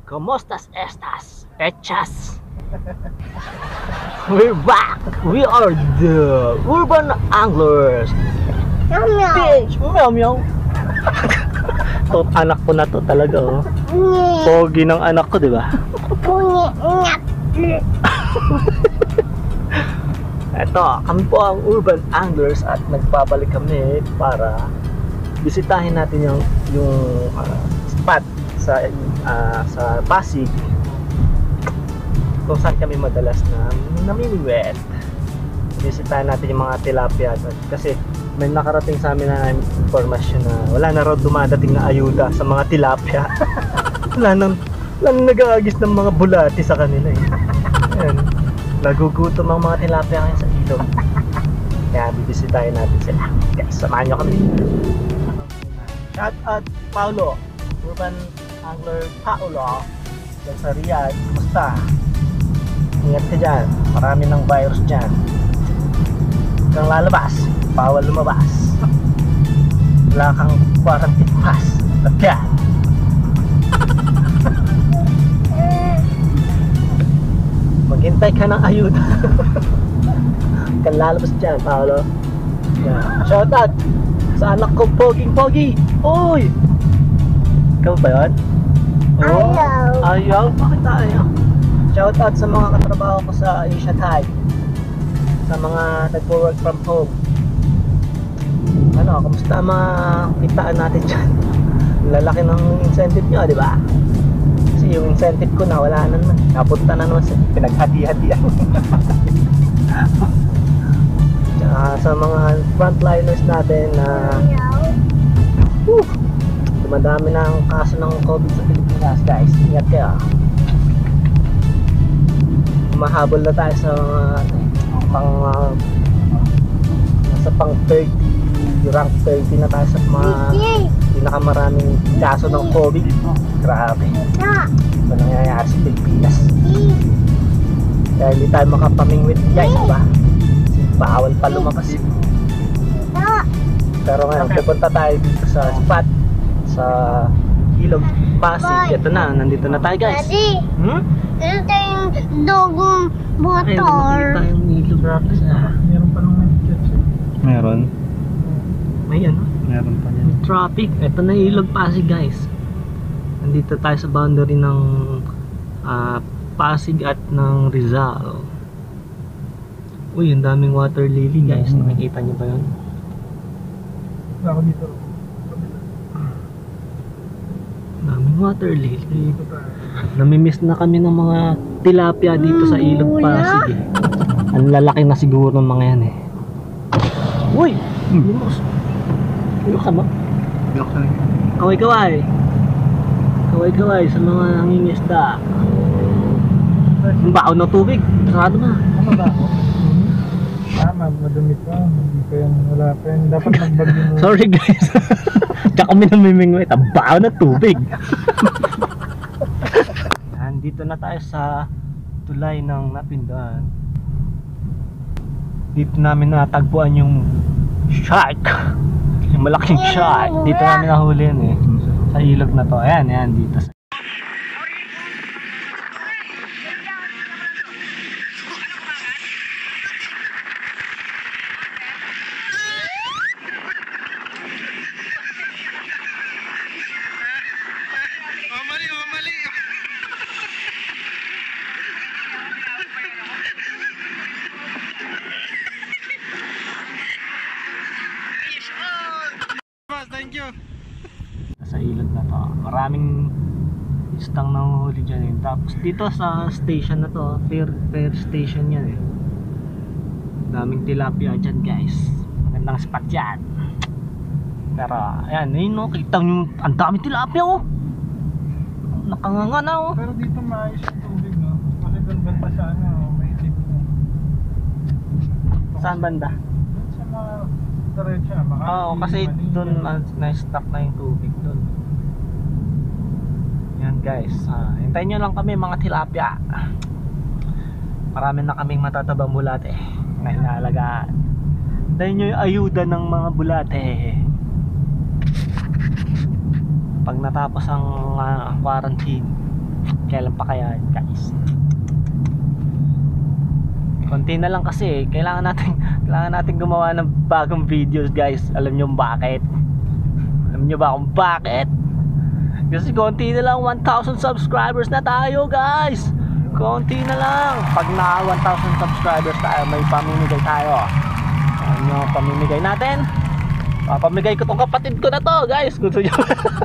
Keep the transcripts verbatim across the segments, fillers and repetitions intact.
¿Cómo estas? Hechas. We're back. We are the Urban Anglers. Meow meow. Bitch, meow meow. To, anak ko na to talaga, oh. Pogi ng anak ko, di ba? Eto, kami po ang Urban Anglers at nagbabalik kami para bisitahin natin yung yung uh, spot sa uh, sa Pasig kung saan kami madalas na namimiwet. Bisitahin natin yung mga tilapia kasi may nakarating sa amin na informasyon na wala na raw dumadating na ayuda sa mga tilapia. wala nang, wala nang nag-aagis ng mga bulati sa kanila eh. Ayan, nagugutom ang mga tilapia ngayon sa ilog. Kaya bibisitahin natin sila. Guys, samahan nyo kami. Shout out Paulo, Urban Angler Paulo dyan sa Riyadh. Kumusta? Ingat ka dyan, marami ng virus dyan. Huwag kang lalabas, bawal lumabas. Wala kang quarantine pass. Lagyan. Maghintay ka ng ayuda. Huwag kang lalabas dyan, Paulo. Yeah. Shout out sa anak ko, poging pogi. Uy! Ikaw ba yun? Oh, Ayaw. Ayaw? Bakit ayaw? Shout out sa mga katrabaho ko sa Asia Thai, sa mga nagpo-work from home. Ano, kamusta mga kitaan natin dyan? Lalaki ng incentive nyo, di ba? Kasi yung incentive ko na wala na naman. Napunta na naman sa pinaghati-hatian. Uh, sa mga frontliners natin na uh, dumadami na ang kaso ng COVID sa Pilipinas, guys. Ingat kayo. Mahabol na tayo sa mga uh, pang uh, nasa pang thirty, rank thirty na tayo sa mga pinakamaraming kaso ng COVID. Grabe. Ito nangyayari sa Pilipinas. Kaya hindi tayo makapamingwit, guys, diba? Bawal pa lumabas. Pero ngayon, pupunta tayo dito sa spot sa Ilog Pasig. Ito na, nandito na tayo, guys. Daddy, Hmm? ito yung dogong motor. Ay, hindi makikita yung ilog. Meron pa nung may Meron? May ano? Meron pa yan. Traffic. Ito na yung Ilog Pasig, guys. Nandito tayo sa boundary ng uh, Pasig at ng Rizal. Uy, ang daming water lily, guys. Mm-hmm. Nakikita niyo ba yun? Ako dito. Daming water lily. Dito tayo. Namimiss na kami ng mga tilapia dito sa Ilog Pasig eh. Ang lalaki na siguro ng mga yan eh. Uy! Lumos! Lumos ka ba? Block na rin. Kaway-kaway! Kaway-kaway sa mga nangingisda. Ang baon ng tubig. Sarado na. Ano ba ako? Tama, madumi pa. Hindi pa yan, wala pa yan. Dapat magbagyo mo. Sorry guys. Tsaka kami namimingwit. Ang baon ng tubig. Nandito na tayo sa tulay ng Napindan. Dito namin natagpuan yung shark. Yung malaking shark. Dito namin nahuli yan eh. Sa ilog na to. Ayan, ayan dito. Thank you. Sa ilog na to, maraming istang nanguhuli dyan eh. Tapos dito sa station na to, fair, fair station yan eh. Daming tilapia dyan, guys. Magandang spot yan. Pero ayan, ayun no, kita nyo, ang daming tilapia oh. Nakanganga na oh. Pero dito maayos yung tubig, no? Kasi doon banda sa ano, may tip mo. Saan banda? Doon sa mga diretso, Makati, Oo, kasi Manila. doon na-stuck na yung tubig doon. Yan guys, ah, hintayin nyo lang kami mga tilapia. Marami na kaming matatabang bulate na inaalagaan. Hintayin nyo yung ayuda ng mga bulate. Pag natapos ang uh, quarantine, Kailan pa kaya guys? Konti na lang kasi, kailangan natin kailangan natin gumawa ng bagong videos guys. Alam niyo bakit? Alam niyo ba kung bakit? Kasi konti na lang, one thousand subscribers na tayo guys. Konti na lang. Pag na one thousand subscribers tayo, may pamimigay tayo. Ano yung pamimigay natin? Papamigay ko tong kapatid ko na to guys. Gusto niyo?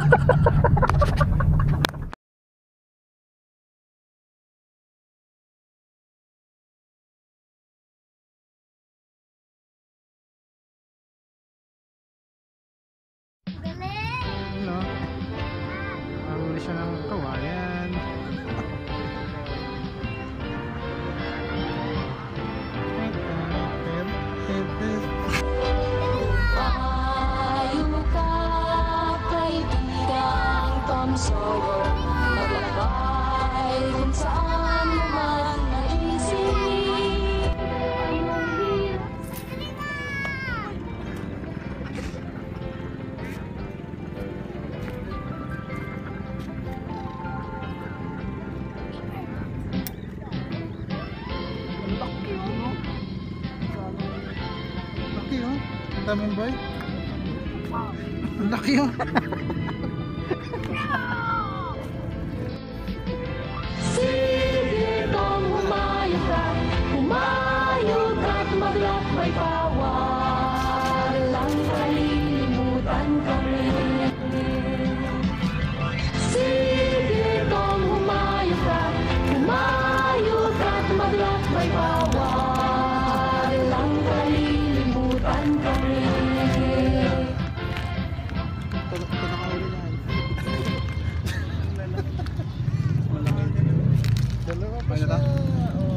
Ano? Maruli siya ng kawayan. Ayaw ka, kaibigang Tom Sawyer, maglakbay kung saan mo man naisip. Laki oh. Ang daming bay. Ang laki oh. Sige Tom, humayo ka, humayo ka't maglakbay pa, walang kalilimutan kami. Sige Tom, humayo ka, humayo ka't maglakbay pa, walang kalilimutan kami. Ito ito nakahuli na. Dalawa pa siya.